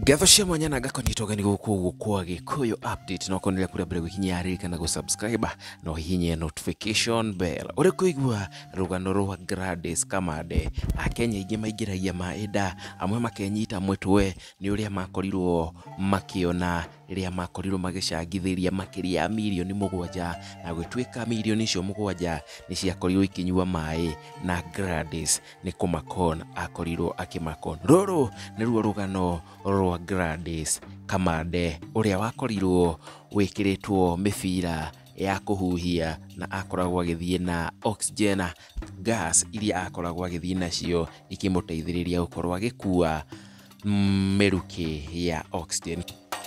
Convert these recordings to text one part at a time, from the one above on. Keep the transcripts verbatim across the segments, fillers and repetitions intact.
Gatho cia mwanya na ngakonyitwo ni guku kwa Gikuyu update no konile kuri mbere wikinya arika na go subscribe no hinye notification bell uri kuigua rugano rwa Gladys Kamande Akenya ingi maingiragia maida amwe makenyita mwetwe ni uria makorirwo makiona riria makorirwo magicangithiria makiria ya milioni mugwanja na gwitwika milioni icio mugwanja ni ciakorirwo ikinyua mai na Gladys ni kumakon akorirwo akimakon ruru ni ruo rugano rwa Gladys Kamande uria wakorirwo wikiritwo mibira ya kuhuhia na akoragwo agithie na oxygen gas iria akoragwo agithie nacio ikimuteithiriria gukorwo agikua meruki ya oxygen.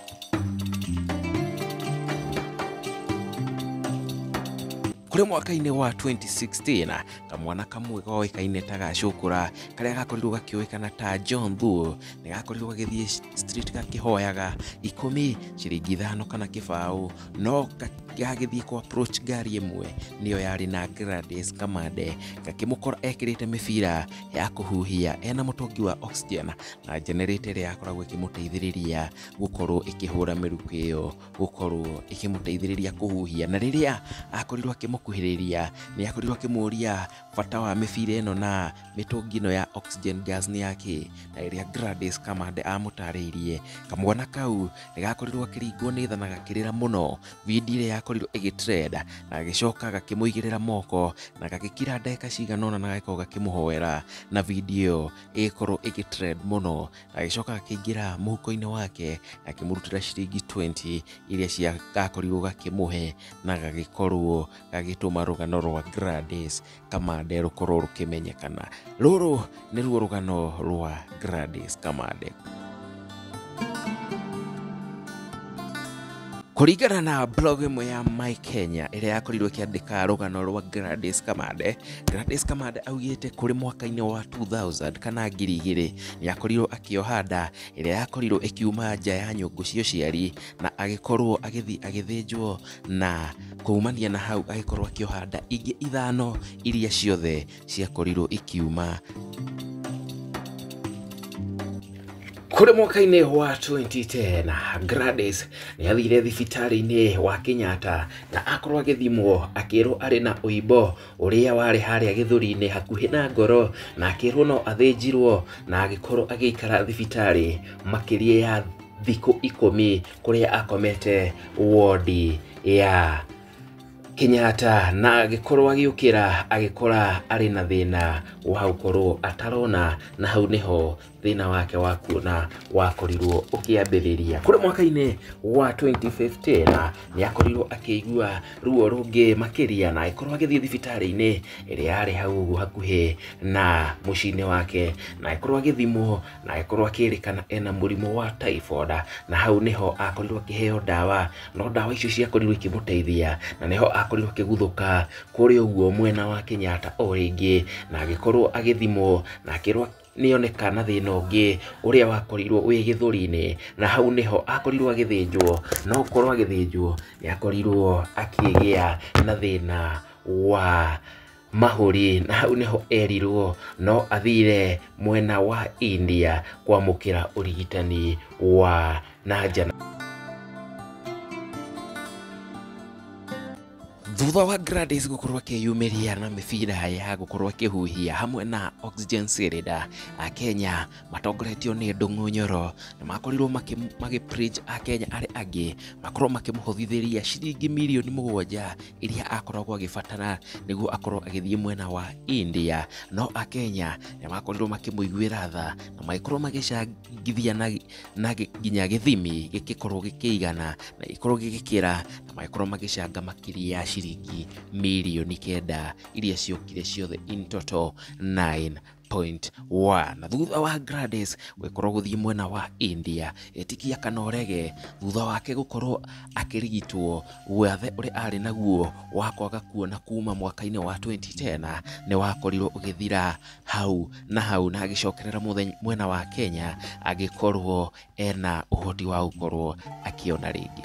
Kuri mwaka-ini wa twenty sixteen kamwana kamwe goikaine ta Gacukura karia gakorirwo gakioikana ta John Thuo ni gakorirwo gagithie street gakihoyaga ikumi ciringi ithano kana kibao no gagithie ko approach gari imwe niyo yari na Gladys Kamande gakimukora ekirite mibira ya kuhuhia ena mutongi wa oxygen na generator yakoragwo ikimuteithiriria gukorwo ikihura miruko iyo gukorwo ikimuteithiriria kuhuhia na riria akorirwo akimukuhiriria ni akorirwo akimuria bata wa mibira eno na mitungi no ya oxygen gas ni yake na riria Gladys Kamande amutariirie kamwana kau ni gakorirwo akiringwo ni tha na gakirira muno video ya korirwo igitrend na gicoka gakimuigirira moko na gagikira ndeka ciganona na gako gakimuhoera na video ikorwo igitrend muno na gicoka gakiingira muhuko-ini wake akimurutira ciringi twenty iria cia gakorirwo gakimuhe na gagikorwo gagituma rugano rwa Gladys Kamande rukorwo rukimenyekana ruru ni ruo rugano rwa Gladys Kamande. Kuringana na blog imwe ya My Kenya iria yakorirwo kiandika rugano rwa Gladys Kamande Gladys Kamande augite kuri mwaka-ini wa two thousand kana ngiri igiri ni yakorirwo akiohanda iria yakorirwo ikiuma nja ya nyungu cio ciari na agikorwo agithi agithinjwo na kuumania na hau agikorwo akiohanda ingi ithano iria ciothe ciakorirwo ikiuma. Kuri mwaka-ini wa twenty ten Gladys ni athire thibitari-ini wa Kenyatta na akorwo agithimwo akirwo ari na uimbo uria wari haria githuri-ini hakuhi na ngoro na akirwo no athinjirwo na agikorwo agikara thibitari makiria ya thiku ikumi kuria akomete wodi ya Kenyatta na agikorwo agiukira agikora ari na thina wa gukorwo atarona na hau niho thina wake wa kuona wakorirwo ukiambiriria. Kuri mwaka-ini wa twenty fifteen ni akorirwo akigua ruo rungi makiria na agikorwo agithie thibitari-ini iria yari hau hakuhi na mucini wake na agikorwo agithimwo na agikorwo akirikana ena murimu wa typhoid na hau niho akorirwo akiheo dawa no dawa icio ciakorirwo ikimuteithia na niho akorirwo akiguthuka kuri uguo mwena wa Kenyatta o ringi na agikorwo agithimwo na akirwo nionekana thina ungi uria wakorirwo wi githuri-ini na hau niho akorirwo agithinjwo no korwo agithinjwo ni akorirwo akigia na thina wa mahuri na hau niho erirwo no athire mwena wa India kwamukira urigitani wa nanja. Thutha wa Gladys gukorwo akiyumiria na mibira ya gukorwo akihuhia hamwe na oxygen cylinder Akenya matongoretio ni Ndung'u Nyoro na makorirwo magi preach Akenya ari angi makorwo makimuhothithiria ciringi milioni mugwanja iria akoragwo agibatara niguo akorwo agithie mwena wa India no Akenya ni makorirwo makimuiguira tha na makorwo magicangithia na na ginya githimi gikikorwo gikiigana na ikorwo gigikira na makorwo magicanga makiria ciringi milioni kenda iria ciokire ciothe in total nine point one na thutha wa Gladys gukorwo guthie mwena wa India etikia kana orege thutha wake gukorwo akirigitwo gwathe uri ari naguo wakwaga kuona kuma mwaka-ini wa twenty ten ni wakorirwo ugithira hau na hau na agicokerera mwena wa Kenya agikorwo ena uhoti wa gukorwo akiona ringi.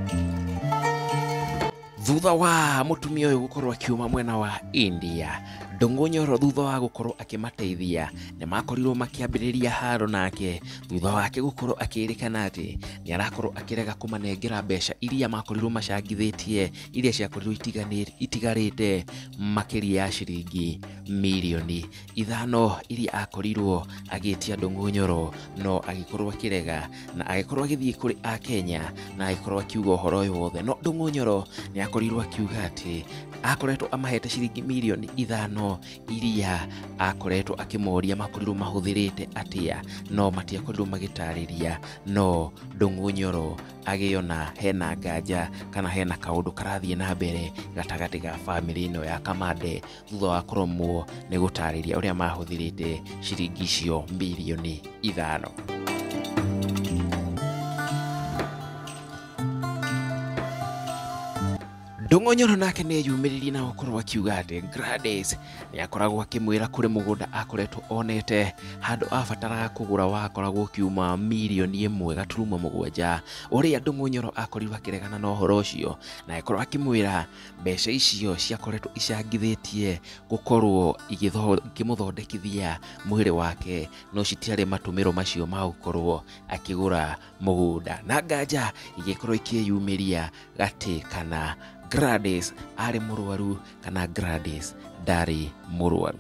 Thutha wa mutumia uyu gukorwo akiuma mwena wa India, Ndung'u thutha wa gukorwo akimateithia ni makorirwo makiambiriria haro nake thutha wake gukorwo akirikana ati ni arakorwo akirega kumanengera mbeca iria makorirwo macangithitie iria ciakorirwo itigarite makiria ya ciringi milioni ithano iria akorirwo agitia Ndung'u no agikorwo akirega na agikorwo agithie kuri a Kenya na agikorwo akiuga uhoro uyu wothe no Ndung'u ni akorirwo akiuga ati akoretwo amahete ciringi milioni ithano iria akoretwo akimoria makorirwo mahuthirite atia no matiakorirwo magitariria no Ndung'u agiona hena nganja kana hena kaundu karathie na mbere gatagati ga family ino ya Kamande thutha wa kuromwo ni gutariria uria mahuthirite ciringi cio milioni ithano. Ndung'u nake ni yumiririe na gukorwo akiuga ati Gladys ni akoragwo akimwira kuri mugunda akoretwo onete handu abataraga kugura wakoragwo kiuma milioni imwe gaturumo mugwanja uria Ndung'u akorirwo akiregana na uhoro ucio na akorwo akimwira mbeca icio ciakoretwo icangithitie gukorwo igimuthondekithia mwiri wake no citiari matumiro macio ma gukorwo akigura mugunda na nganja igikorwo ikiyumiria gati kana Gladys ari murwaru kana Gladys ndari murwaru.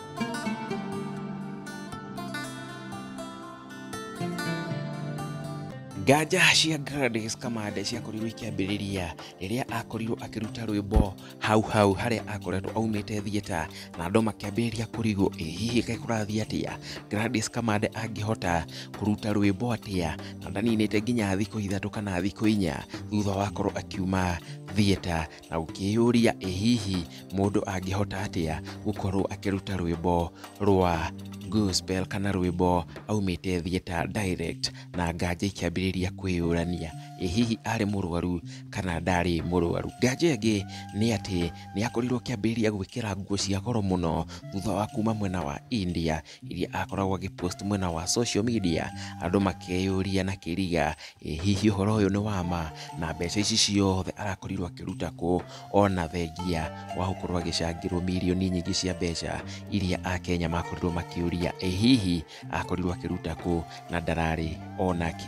Nganja cia Gladys Kamande ciakorirwo ikiambiriria riria akorirwo akiruta rwimbo hau hau haria akoretwo aumite thieta na andu makiambiriria kurigwo hihi kaikurathia atia Gladys Kamande angihota kuruta rwimbo atia na ndaninite nginya thikũ ithatu kana thikũ inya thutha wa korwo akiuma thieta na ukiyuria hihi mundu angihota atia gukorwo akiruta rwimbo rwa gospel kana rwimbo aumite thieta direct na nganja ikiambiriria kwiyurania hihi ari murwaru kana ndari murwaru. Nganja ingi ni ati ni akorirwo kiambiriria gwikira nguo cia goro muno thutha wa kuma mwena wa India iria akoragwo agipost mwena wa social media andu makiyuria na kiriga hihi uhoro uyu ni wama na mbeca ici ciothe arakorirwo akiruta ku ona thengia wa gukorwo agicangirwo milioni nyingi cia mbeca iria a Kenya makorirwo makiuria hihi akorirwo akiruta ku na ndarari onaki.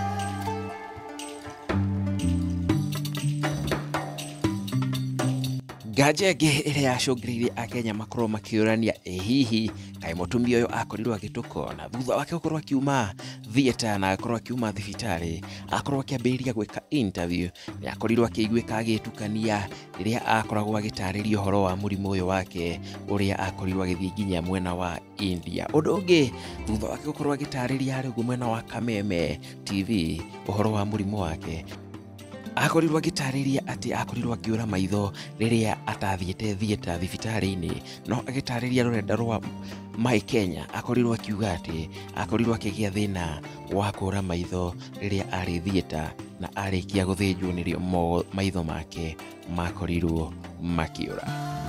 Nganja ingi iria yacungiririe a Kenya makorwo makiurania hihi kai mutumia uyu akorirwo agitukona thutha wake gukorwo akiuma thieta na akorwo akiuma thibitari akorwo akiambiriria gwika interview ni akorirwo akiguika agitukania riria akoragwo agitariria uhoro wa murimu uyu wake uria akorirwo agithii nginya mwena wa India. Undu ungi thutha wake gukorwo agitariria hari uguo mwena wa Kameme T V uhoro wa murimu wake akorirwo agitariria ati akorirwo akiura maitho riria atathiete thieta thibitari-ini no agitariria rurenda rwa My Kenya akorirwo akiuga ati akorirwo akigia thina wa kura maitho riria ari thieta na arikia guthinjwo nirio maitho make makorirwo makiura.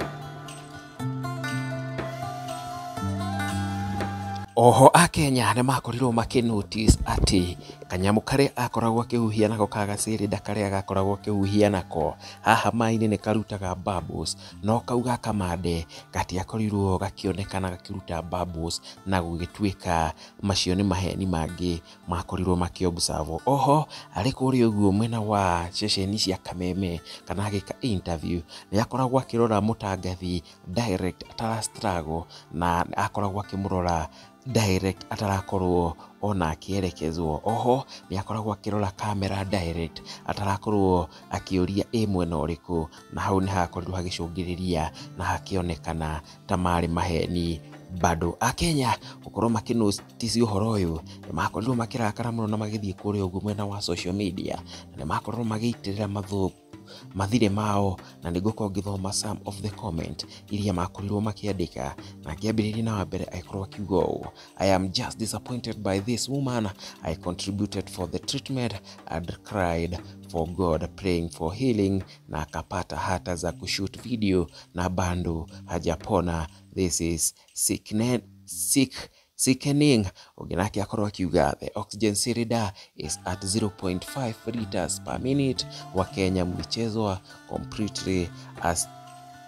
Oho a Kenya ne makorirwo makinotice ati kanyamu kare akoragwo akihuhia nako kagaciri ndakare agakoragwo akihuhia nako haha mai-ini ni karutaga bubbles no kauga Kamande gati akorirwo gakionekana gakiruta bubbles na gugituika macio ni maheni mangi makorirwo makiobserve. Oho ari kuri uguo mwena wa ceceni cia Kameme kana agika interview ni akoragwo akirora mutangathi direct atara struggle na akoragwo akimurora direct atarakorwo ona akierekezwo. Oho ni akoragwo akirora camera direct atarakorwo akiuria e mwena uriku na hau ni hakorirwo hagicungiriria na hakionekana ta mari maheni bado. A Kenya gukorwo makinotice uhoro uyu ni makorirwo makirakara muno na magithii kuri uguo mwena wa social media na ni makorirwo magiitirira mathuku mathire mao na niguko ngithoma some of the comment iria makorirwo makiandika na kiambiriria na wambere aikorwo akiuga I am just disappointed by this woman. I contributed for the treatment and cried for God, praying for healing na akapata hata za kushoot video na bando hajapona. This is sickness sick sickening. Oginaki akorwo akiuga the oxygen cylinder is at zero point five liters per minute. Wakenya mlichezwa completely as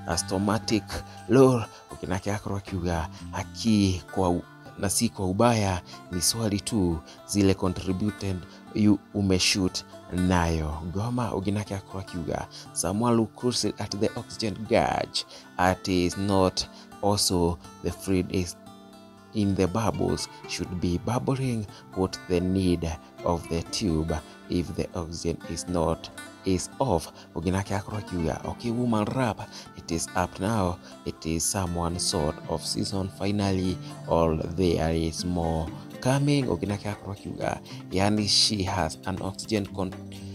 astomatic lore ukinake akorwo akiuga haki kwa na si kwa ubaya, ni swali tu zile contributed you umeshoot nayo. Goma uginake akorwo akiuga someone look crucial at the oxygen gauge at is not also the fluid is in the bubbles should be bubbling. What the need of the tube if the oxygen is not is off? Uginake akorwo akiuga okay, woman rap, it is up now, it is someone sort of season finally, or there is more coming. Uginake akorwo akiuga yani she has an oxygen con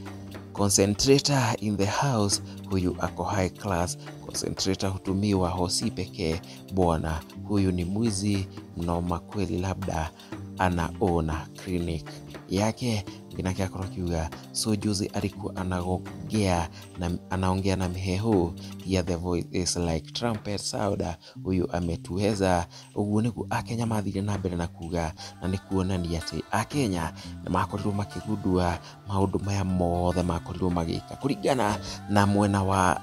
concentrator in the house, huyu ako high class. Concentrator hutumiwa hosi pekee bwana, huyu ni mwizi mnoma kweli, labda anaona clinic yake. Uginake akorwo akiuga so juzi alikuwa anagongea na anaongea na mihehu, ya the voice is like trumpet sound, huyu ametuweza. Uguo niguo Akenya mathire na mbere na kuga, na ni kuonania ati Akenya ni makorirwo makigundua maundu maya mothe makorirwo magika kuringana na mwena wa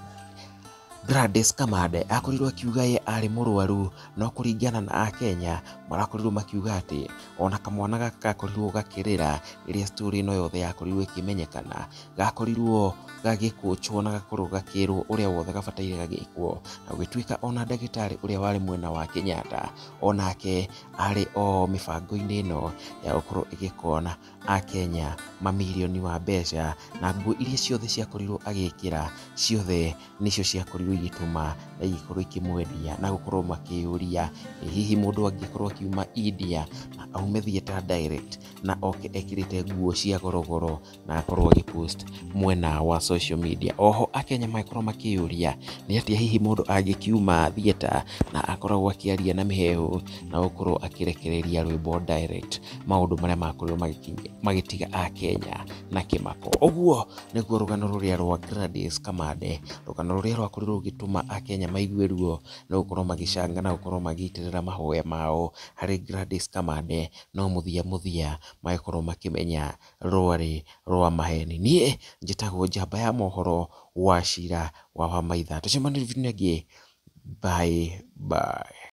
Gladys Kamade. Akorirwo akiuga ye ari murwaru, no kuringana na Akenya marakorirwo makiuga ati ona kamwana gaka gakorirwo gakirira iria story no yothe yakorirwo ikimenyekana, gakorirwo gagikuchwo na gakorwo gakirwo uria wothe gabataire gagikwo, na gwituika ona ndagitari uria wari mwena wa Kenyatta onake ari o mibango-ini no ya gukorwo igikona Akenya mamilioni wa mbeca, na nguo iria ciothe ciakorirwo agikira ciothe nicio ciakorirwo igituma na igikorwo ikimwendia na gukorwo makiuria hihi mundu angikorwo akiuma India na aume theater direct na oke ekirite nguo cia gorogoro na akorwo agipost mwena wa social media. Oho Akenya makorwo makiuria ni ati hihi mundu angikiuma theater na akorwo akiaria na mihehu na gukorwo akirekereria rwimbo direct, maundu maria makorwo magitiga Akenya na kimako. Oguo niguo rugano ruria rwa Gladys Kamade, rugano ruria rwakorirwo rugituma Akenya maigue ruo na gukorwo magicanga na gukorwo magitirira mahoya mao hari Gladys Kamade, no muthia muthia magikorwo makimenya rwari rwa maheni. Nie njitagwo njamba ya mohoro wa Shira wa Wamaitha. Tucemanirie video ingi. Bye bye.